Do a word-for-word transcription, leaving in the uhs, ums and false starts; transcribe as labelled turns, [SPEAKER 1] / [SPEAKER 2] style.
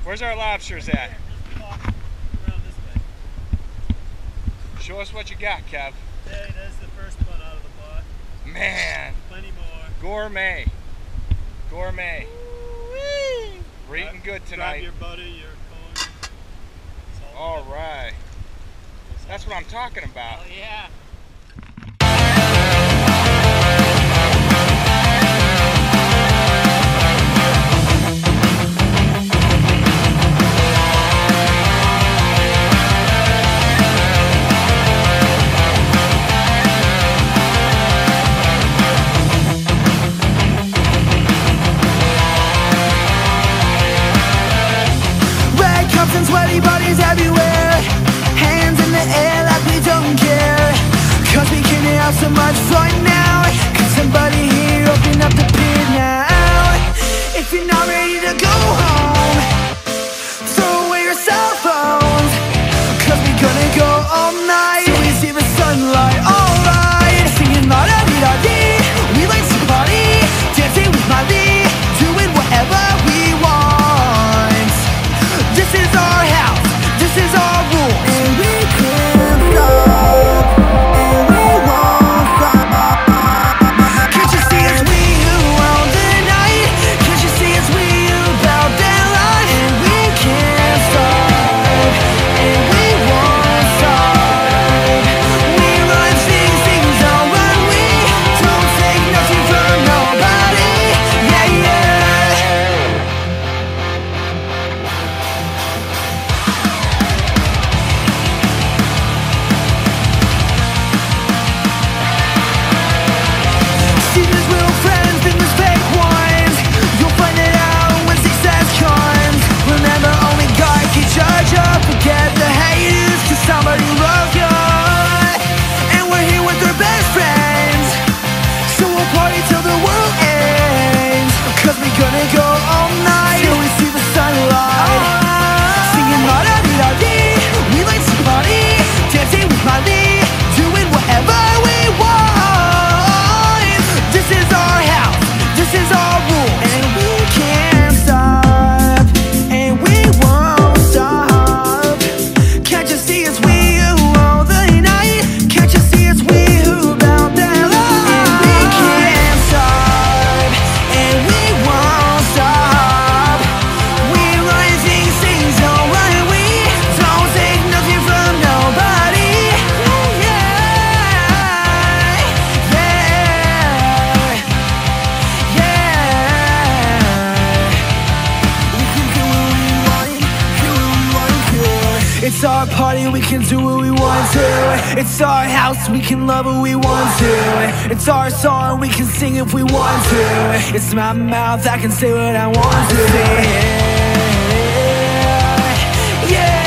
[SPEAKER 1] Where's our lobsters at? Show us what you got, Kev.
[SPEAKER 2] Hey, that's the first one out of the pot.
[SPEAKER 1] Man.
[SPEAKER 2] Plenty more.
[SPEAKER 1] Gourmet. Gourmet.
[SPEAKER 2] Woo-wee.
[SPEAKER 1] We're eating good tonight.
[SPEAKER 2] Grab your butter, your corn.
[SPEAKER 1] All right. That's what I'm talking about.
[SPEAKER 2] Oh, yeah.
[SPEAKER 3] And sweaty bodies everywhere, hands in the air like we don't care, cause we can have so much fun now. Can somebody here open up the pit now? If you're not ready to go home, throw away your cell phones, cause we're gonna go all night till we see the sunlight. Alright, singing la da dee da dee, we like to party, dancing with my Lee, doing whatever we want. This is our house, this is our rules, and we can't stop, and we won't stop. Can't you see it's we who own the night? Can't you see it's we who bout their life? And we can't stop, and we won't stop. We run things, things don't run. We don't take nothing from nobody. Yeah, yeah. Secrets, real friends, business, fake ones. You'll find it out when success comes. Remember, only God can judge you. Forget the haters, cause somebody loves you. And we're here with our best friends, so we'll party till the world ends, cause we're gonna go all night till we see the sunlight. Singing la da dee da dee, we like to party, dancing with my Lee, doing whatever we want. This is our house, this is our rules, and we can't stop, and we won't stop. Can't you see it's we who own the night? Can't you see it's we who bout their life? And we can't stop, and we won't stop. We run things, things don't run. We don't take nothing from nobody. Yeah, yeah, yeah. We can do what we want, do what we want to. It's our party, we can do what we want to. It's our house, we can love what we want to. It's our song, we can sing if we want to. It's my mouth, I can say what I want to. Yeah, yeah.